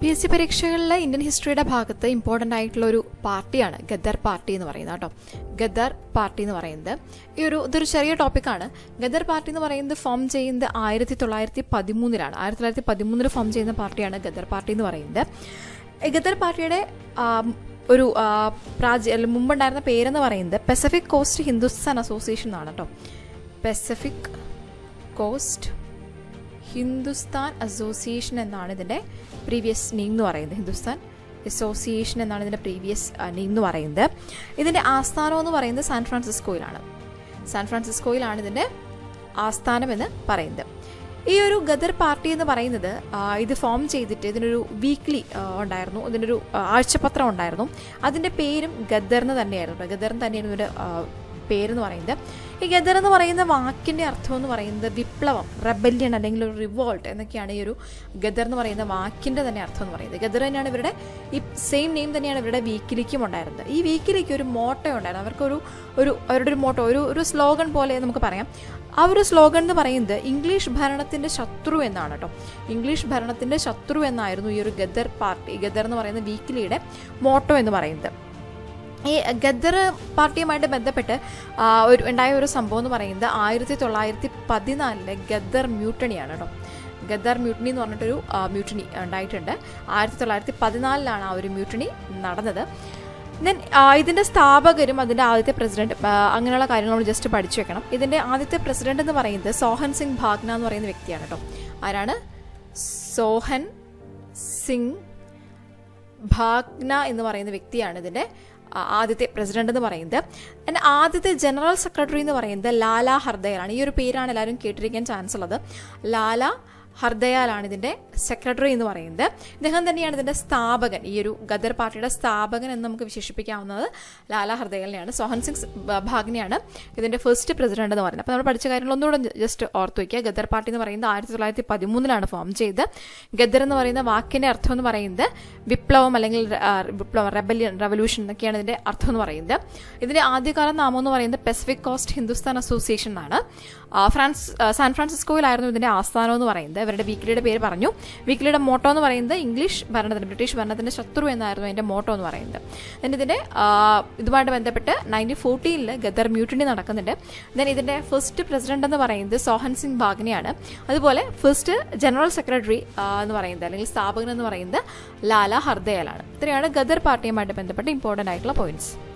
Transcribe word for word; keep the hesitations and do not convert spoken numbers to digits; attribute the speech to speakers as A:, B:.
A: P S C പരീക്ഷകളിലെ Indian ഹിസ്റ്ററിയുടെ ഭാഗത്ത് ഇമ്പോർട്ടൻ്റ് ആയിട്ടുള്ള ഒരു പാർട്ടിയാണ് ഗദർ പാർട്ടി എന്ന് പറയുന്നത് കേട്ടോ. ഗദർ പാർട്ടി എന്ന് പറയുന്നത് ഈ ഒരു ഇതൊരു ചെറിയ ടോപ്പിക്കാണ്. ഗദർ പാർട്ടി എന്ന് പറയുന്നത് ഫോം ചെയ്യുന്നത് ആയിരത്തി തൊള്ളായിരത്തി പതിമൂന്നിലാണ് ആയിരത്തി തൊള്ളായിരത്തി പതിമൂന്നിൽ ഫോം ചെയ്യുന്ന പാർട്ടിയാണ് ഗദർ പാർട്ടി എന്ന് പറയുന്നത്. ഗദർ പാർട്ടിയുടെ ഒരു പ്രാചീന മുമ്പുണ്ടായിരുന്ന പേരെന്ന് പറയുന്നത് പസഫിക് കോസ്റ്റ് ഹിന്ദുസ്ഥാൻ അസോസിയേഷൻ എന്നാണ് കേട്ടോ. പസഫിക് കോസ്റ്റ് ഹിന്ദുസ്ഥാൻ അസോസിയേഷൻ എന്നാണ് ഇതിൻ്റെ പ്രീവിയസ് നെയിം എന്ന് പറയുന്നത്. ഹിന്ദുസ്ഥാൻ അസോസിയേഷൻ എന്നാണ് ഇതിൻ്റെ പ്രീവിയസ് നെയിം എന്ന് പറയുന്നത്. ഇതിൻ്റെ ആസ്ഥാനം എന്ന് പറയുന്നത് സാൻ ഫ്രാൻസിസ്കോയിലാണ്. സാൻ ഫ്രാൻസിസ്കോയിലാണ് ഇതിൻ്റെ ആസ്ഥാനം എന്ന് പറയുന്നത്. ഈ ഒരു ഗദർ പാർട്ടി എന്ന് പറയുന്നത് ഇത് ഫോം ചെയ്തിട്ട് ഇതിനൊരു വീക്ക്ലി ഉണ്ടായിരുന്നു, ഇതിനൊരു ആഴ്ചപത്രം ഉണ്ടായിരുന്നു. അതിൻ്റെ പേരും ഗദർ എന്ന് തന്നെയായിരുന്നു. ഗദർ തന്നെയാണ് ഇതിൻ്റെ പേരെന്ന് പറയുന്നത്. ഈ ഗദർ എന്ന് പറയുന്ന വാക്കിൻ്റെ അർത്ഥം എന്ന് പറയുന്നത് വിപ്ലവം, റെബല്യൺ അല്ലെങ്കിൽ ഒരു റിവോൾട്ട് എന്നൊക്കെയാണ് ഈ ഒരു ഗദർ എന്ന് പറയുന്ന വാക്കിൻ്റെ തന്നെ അർത്ഥം എന്ന് പറയുന്നത്. ഗദർ തന്നെയാണ് ഇവരുടെ ഈ സെയിം നെയിം തന്നെയാണ് ഇവരുടെ വീക്കിലിക്കും ഉണ്ടായിരുന്നത്. ഈ വീക്കിലിക്ക് ഒരു മോട്ടോ ഉണ്ടായിരുന്നു. അവർക്കൊരു ഒരു അവരുടെ ഒരു മോട്ടോ ഒരു ഒരു സ്ലോഗൻ പോലെ നമുക്ക് പറയാം. ആ ഒരു സ്ലോഗൻ എന്ന് പറയുന്നത് ഇംഗ്ലീഷ് ഭരണത്തിൻ്റെ ശത്രു എന്നാണ് കേട്ടോ. ഇംഗ്ലീഷ് ഭരണത്തിൻ്റെ ശത്രു എന്നായിരുന്നു ഈ ഒരു ഗദർ പാർട്ടി ഗദർ എന്ന് പറയുന്ന വീക്കിലിയുടെ മോട്ടോ എന്ന് പറയുന്നത്. ഈ ഗദർ പാർട്ടിയുമായിട്ട് ബന്ധപ്പെട്ട് ഒരു ഉണ്ടായ ഒരു സംഭവം എന്ന് പറയുന്നത് ആയിരത്തി തൊള്ളായിരത്തി പതിനാലിലെ ഗദർ മ്യൂട്ടണിയാണ് കേട്ടോ. ഗദർ മ്യൂട്ടണി എന്ന് പറഞ്ഞിട്ടൊരു മ്യൂട്ടണി ഉണ്ടായിട്ടുണ്ട്. ആയിരത്തി തൊള്ളായിരത്തി പതിനാലിലാണ് ആ ഒരു മ്യൂട്ടണി നടന്നത്. ദെൻ ഇതിൻ്റെ സ്ഥാപകരും അതിൻ്റെ ആദ്യത്തെ പ്രസിഡന്റ് അങ്ങനെയുള്ള കാര്യങ്ങൾ നമ്മൾ ജസ്റ്റ് പഠിച്ചു വെക്കണം. ഇതിൻ്റെ ആദ്യത്തെ പ്രസിഡന്റ് എന്ന് പറയുന്നത് സോഹൻ സിംഗ് ഭാഗ്ന എന്ന് പറയുന്ന വ്യക്തിയാണ് കേട്ടോ. ആരാണ്? സോഹൻ സിംഗ് ഭാഗ്ന എന്ന് പറയുന്ന വ്യക്തിയാണ് ഇതിൻ്റെ ആദ്യത്തെ പ്രസിഡന്റ് എന്ന് പറയുന്നത്. എൻ്റെ ആദ്യത്തെ ജനറൽ സെക്രട്ടറി എന്ന് പറയുന്നത് ലാല ഹർദയാലാണ്. ഈ ഒരു പേരാണ് എല്ലാവരും കേട്ടിരിക്കാൻ ചാൻസ് ഉള്ളത്. ലാല ഹർദയാലാണ് ഇതിൻ്റെ സെക്രട്ടറി എന്ന് പറയുന്നത്. ഇദ്ദേഹം തന്നെയാണ് ഇതിൻ്റെ സ്ഥാപകൻ. ഈ ഒരു ഗദർ പാർട്ടിയുടെ സ്ഥാപകൻ എന്ന് നമുക്ക് വിശേഷിപ്പിക്കാവുന്നത് ലാല ഹർദയാലിനെയാണ്. സോഹൻ സിംഗ് ഭാഗ്നയാണ് ഇതിൻ്റെ ഫസ്റ്റ് പ്രസിഡന്റ് എന്ന് പറയുന്നത്. അപ്പോൾ നമ്മൾ പഠിച്ച കാര്യങ്ങൾ ഒന്നുകൂടെ ജസ്റ്റ് ഓർത്ത് വയ്ക്കുക. ഗദർ പാർട്ടി എന്ന് പറയുന്നത് ആയിരത്തി തൊള്ളായിരത്തി പതിമൂന്നിലാണ് ഫോം ചെയ്ത്. ഗദർ എന്ന് പറയുന്ന വാക്കിൻ്റെ അർത്ഥം എന്ന് പറയുന്നത് വിപ്ലവം അല്ലെങ്കിൽ വിപ്ലവം, റെബല്യൻ, റവല്യൂഷൻ എന്നൊക്കെയാണ് ഇതിൻ്റെ അർത്ഥം എന്ന് പറയുന്നത്. ഇതിൻ്റെ ആദ്യകാല നാമം എന്ന് പറയുന്നത് പസഫിക് കോസ്റ്റ് ഹിന്ദുസ്ഥാൻ അസോസിയേഷൻ എന്നാണ്. ഫ്രാൻസ് സാൻ ഫ്രാൻസിസ്കോയിലായിരുന്നു ഇതിൻ്റെ ആസ്ഥാനം എന്ന് പറയുന്നത്. ഇവരുടെ വീക്കിലിയുടെ പേര് പറഞ്ഞു. വീക്കിലിയുടെ മോട്ടോ എന്ന് പറയുന്നത് ഇംഗ്ലീഷ് ഭരണത്തിന് ബ്രിട്ടീഷ് ഭരണത്തിൻ്റെ ശത്രു എന്നായിരുന്നു അതിൻ്റെ മോട്ടോ എന്ന് പറയുന്നത്. ദെൻ ഇതിൻ്റെ ഇതുമായിട്ട് ബന്ധപ്പെട്ട് നയൻറ്റീൻ ഫോർട്ടീനിൽ ഗദർ മ്യൂട്ടണി നടക്കുന്നുണ്ട്. ദെൻ ഇതിൻ്റെ ഫസ്റ്റ് പ്രസിഡന്റ് എന്ന് പറയുന്നത് സോഹൻ സിംഗ് ഭാഗ്നയാണ്. അതുപോലെ ഫസ്റ്റ് ജനറൽ സെക്രട്ടറി എന്ന് പറയുന്നത് അല്ലെങ്കിൽ സ്ഥാപകൻ എന്ന് പറയുന്നത് ലാല ഹർദയാലാണ്. ഇത്രയാണ് ഗദർ പാർട്ടിയുമായിട്ട് ബന്ധപ്പെട്ട് ഇമ്പോർട്ടൻ്റ് ആയിട്ടുള്ള പോയിന്റ്സ്.